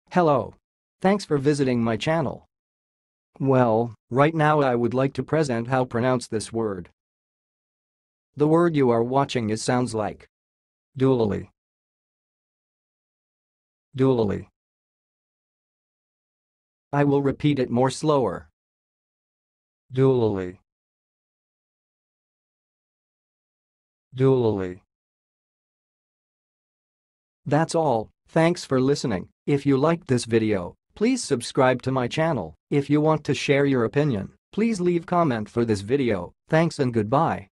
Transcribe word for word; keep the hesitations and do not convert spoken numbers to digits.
Hello. Thanks for visiting my channel. Well, right now I would like to present how pronounce this word. The word you are watching is sounds like Dulally. Dulally. I will repeat it more slower. Dulally. Dulally. That's all. Thanks for listening. If you liked this video, please subscribe to my channel. If you want to share your opinion, please leave comment for this video. Thanks and goodbye.